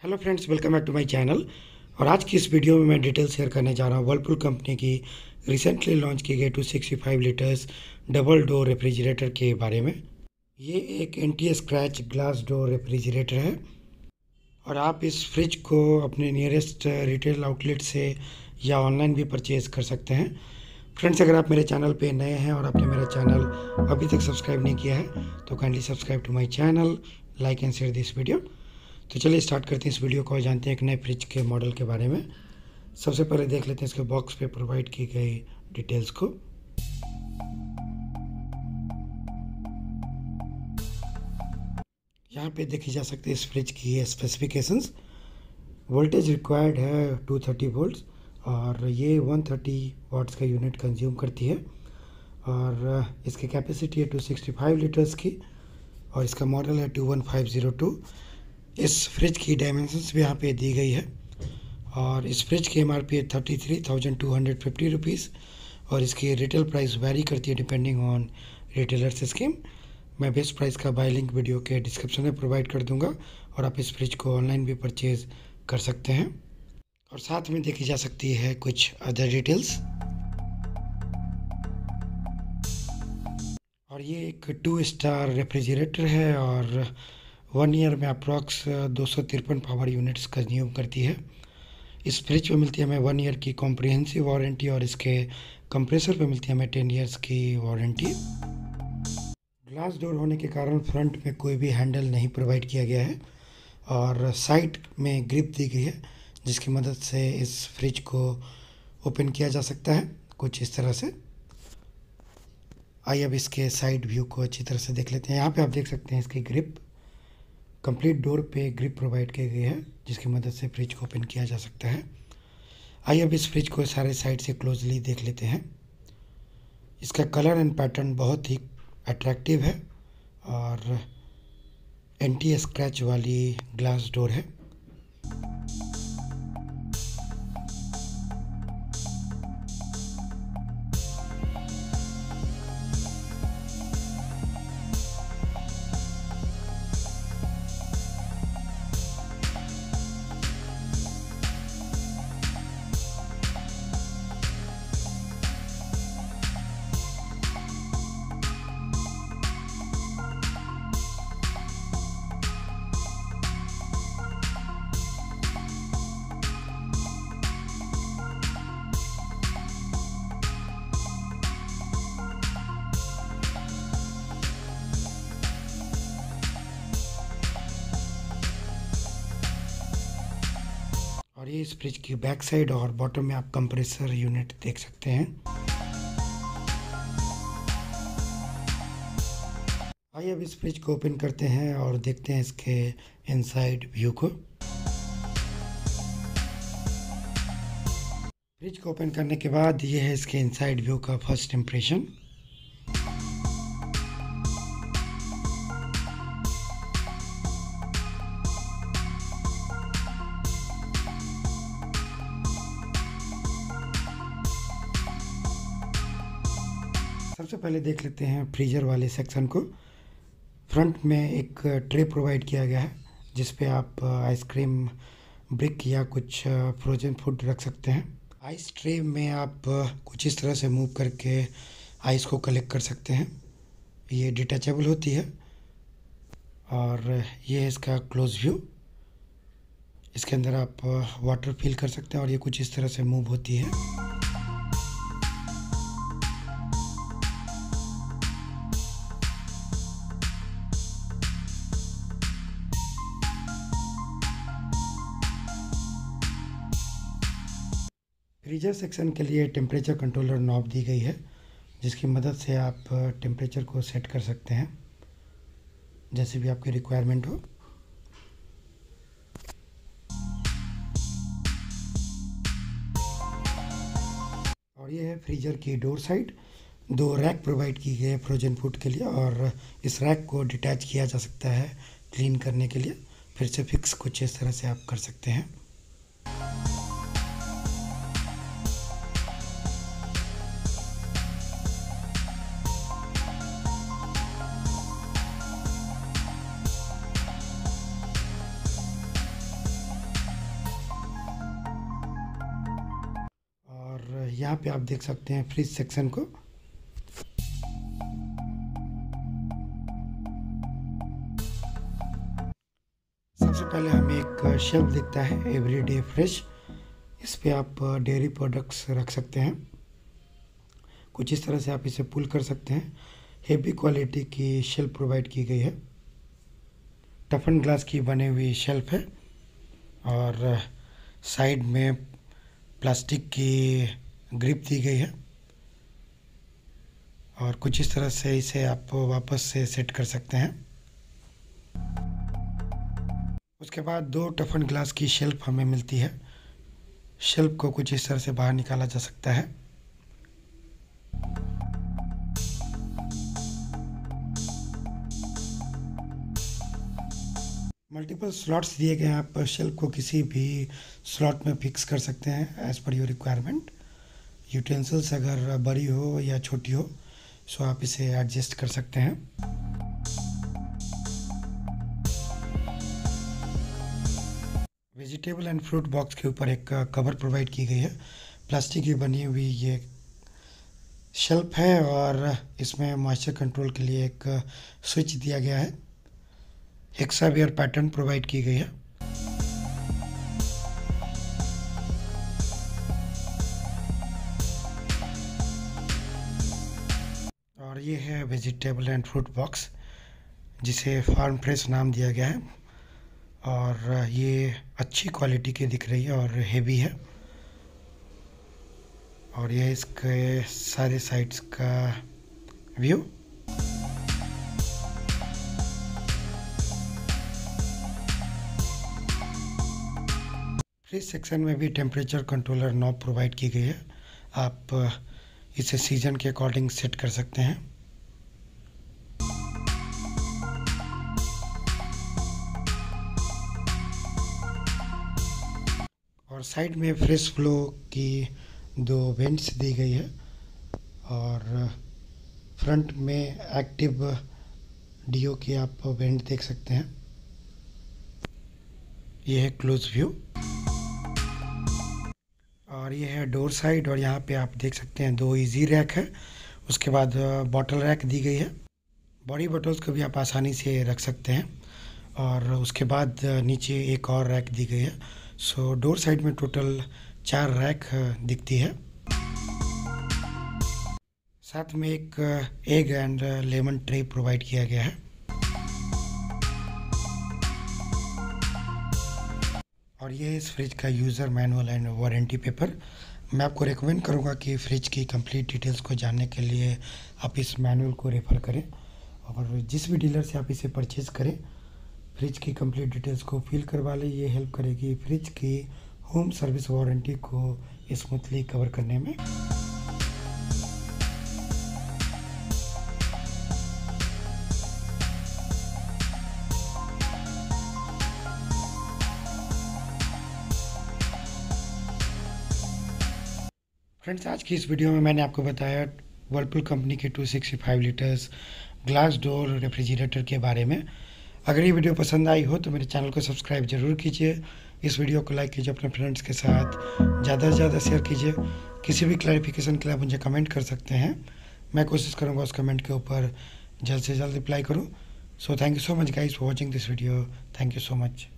Hello friends, welcome back to my channel. और आज की इस वीडियो में मैं डिटेल शेयर करने जा रहा हूँ वर्लपूल कंपनी की रिसेंटली लॉन्च की गई 265 लीटर्स डबल डोर रेफ्रिजरेटर के बारे में। ये एक anti scratch glass door refrigerator है और आप इस फ्रिज को अपने नियरेस्ट रिटेल आउटलेट से या ऑनलाइन भी परचेज़ कर सकते हैं। फ्रेंड्स, अगर आप मेरे चैनल पे नए हैं और आपने मेरा चैनल अभी तक सब्सक्राइब नहीं किया है तो kindly subscribe to my channel, like and share this video. तो चलिए स्टार्ट करते हैं इस वीडियो को और जानते हैं एक नए फ्रिज के मॉडल के बारे में। सबसे पहले देख लेते हैं इसके बॉक्स पे प्रोवाइड की गई डिटेल्स को। यहाँ पे देखी जा सकती है इस फ्रिज की स्पेसिफिकेशंस। वोल्टेज रिक्वायर्ड है 230 वोल्ट्स और ये 130 वाट्स का यूनिट कंज्यूम करती है और इसकी कैपेसिटी है 265 लीटर्स की और इसका मॉडल है 21502। इस फ्रिज की डायमेंशंस भी यहाँ पे दी गई है और इस फ्रिज की एमआरपी है 33,250 रुपीज़ और इसकी रिटेल प्राइस वैरी करती है डिपेंडिंग ऑन रिटेलर्स स्कीम। मैं बेस्ट प्राइस का बाय लिंक वीडियो के डिस्क्रिप्शन में प्रोवाइड कर दूंगा और आप इस फ्रिज को ऑनलाइन भी परचेज़ कर सकते हैं। और साथ में देखी जा सकती है कुछ अदर डिटेल्स। और ये एक 2 स्टार रेफ्रिजरेटर है और 1 ईयर में अप्रॉक्स 253 पावर यूनिट्स कंज्यूम करती है। इस फ्रिज पे मिलती है हमें 1 ईयर की कॉम्प्रिहेंसिव वारंटी और इसके कंप्रेसर पे मिलती है हमें 10 ईयर्स की वारंटी। ग्लास डोर होने के कारण फ्रंट में कोई भी हैंडल नहीं प्रोवाइड किया गया है और साइड में ग्रिप दी गई है जिसकी मदद से इस फ्रिज को ओपन किया जा सकता है कुछ इस तरह से। आइए अब इसके साइड व्यू को अच्छी तरह से देख लेते हैं। यहाँ पे आप देख सकते हैं इसकी ग्रिप, कंप्लीट डोर पे ग्रिप प्रोवाइड की गई है जिसकी मदद से फ्रिज को ओपन किया जा सकता है। आइए अब इस फ्रिज को सारे साइड से क्लोजली देख लेते हैं। इसका कलर एंड पैटर्न बहुत ही अट्रैक्टिव है और एंटी स्क्रैच वाली ग्लास डोर है। और ये इस फ्रिज की बैक साइड और बॉटम में आप कंप्रेसर यूनिट देख सकते हैं। आइए अब इस फ्रिज को ओपन करते हैं और देखते हैं इसके इनसाइड व्यू को। फ्रिज को ओपन करने के बाद ये है इसके इनसाइड व्यू का फर्स्ट इम्प्रेशन। सबसे पहले देख लेते हैं फ्रीजर वाले सेक्शन को। फ्रंट में एक ट्रे प्रोवाइड किया गया है जिस पे आप आइसक्रीम ब्रिक या कुछ फ्रोजन फूड रख सकते हैं। आइस ट्रे में आप कुछ इस तरह से मूव करके आइस को कलेक्ट कर सकते हैं। ये डिटैचेबल होती है और ये है इसका क्लोज व्यू। इसके अंदर आप वाटर फिल कर सकते हैं और ये कुछ इस तरह से मूव होती है। फ्रीजर सेक्शन के लिए टेम्परेचर कंट्रोलर नॉब दी गई है जिसकी मदद से आप टेम्परेचर को सेट कर सकते हैं जैसे भी आपकी रिक्वायरमेंट हो। और ये है फ्रीजर की डोर साइड। 2 रैक प्रोवाइड की गई है फ्रोजन फूड के लिए और इस रैक को डिटैच किया जा सकता है क्लीन करने के लिए। फिर से फिक्स कुछ इस तरह से आप कर सकते हैं। यहाँ पे आप देख सकते हैं फ्रिज सेक्शन को। सबसे पहले हमें एक शेल्फ दिखता है एवरीडे फ्रेश। इस पे आप डेयरी प्रोडक्ट्स रख सकते हैं। कुछ इस तरह से आप इसे पुल कर सकते हैं। हेवी क्वालिटी की शेल्फ प्रोवाइड की गई है। टफन ग्लास की बनी हुई शेल्फ है और साइड में प्लास्टिक की ग्रिप दी गई है और कुछ इस तरह से इसे आप वापस से सेट कर सकते हैं। उसके बाद 2 टफन ग्लास की शेल्फ हमें मिलती है। शेल्फ को कुछ इस तरह से बाहर निकाला जा सकता है। मल्टीपल स्लॉट्स दिए गए हैं। आप शेल्फ को किसी भी स्लॉट में फिक्स कर सकते हैं as per your requirement. Utensils अगर बड़ी हो या छोटी हो सो आप इसे एडजस्ट कर सकते हैं। वेजिटेबल एंड फ्रूट बॉक्स के ऊपर एक कवर प्रोवाइड की गई है। प्लास्टिक की बनी हुई ये शेल्फ है और इसमें मॉइस्चर कंट्रोल के लिए एक स्विच दिया गया है। हेक्सावेयर पैटर्न प्रोवाइड की गई है। और ये है वेजिटेबल एंड फ्रूट बॉक्स जिसे फार्म फ्रेश नाम दिया गया है और ये अच्छी क्वालिटी की दिख रही है और हेवी है। और ये इसके सारे साइड्स का व्यू। फ्रिज सेक्शन में भी टेम्परेचर कंट्रोलर नॉब प्रोवाइड की गई है। आप इसे सीजन के अकॉर्डिंग सेट कर सकते हैं। और साइड में फ्रेश फ्लो की 2 वेंट्स दी गई है और फ्रंट में एक्टिव डीओ की आप वेंट देख सकते हैं। ये है क्लोज व्यू और ये है डोर साइड। और यहाँ पे आप देख सकते हैं 2 इजी रैक है। उसके बाद बॉटल रैक दी गई है। बॉडी बॉटल्स को भी आप आसानी से रख सकते हैं। और उसके बाद नीचे एक और रैक दी गई है। सो डोर साइड में टोटल 4 रैक दिखती है। साथ में एक egg and lemon tray provide किया गया है। और ये है इस फ्रिज का user manual and warranty paper. मैं आपको रेकमेंड करूँगा कि फ्रिज की कंप्लीट डिटेल्स को जानने के लिए आप इस मैनुअल को रेफ़र करें और जिस भी डीलर से आप इसे परचेज़ करें फ्रिज की कंप्लीट डिटेल्स को फिल करवा लें। ये हेल्प करेगी फ्रिज की होम सर्विस वारंटी को स्मूथली कवर करने में। फ्रेंड्स, आज की इस वीडियो में मैंने आपको बताया वर्लपूल कंपनी के 265 लीटर्स ग्लास डोर रेफ्रिजरेटर के बारे में। अगर ये वीडियो पसंद आई हो तो मेरे चैनल को सब्सक्राइब ज़रूर कीजिए। इस वीडियो को लाइक कीजिए, अपने फ्रेंड्स के साथ ज़्यादा से ज़्यादा शेयर कीजिए। किसी भी क्लैरिफिकेशन के लिए आप मुझे कमेंट कर सकते हैं। मैं कोशिश करूँगा उस कमेंट के ऊपर जल्द से जल्द रिप्लाई करूँ। So thank you so much guys for watching this video. Thank you so much.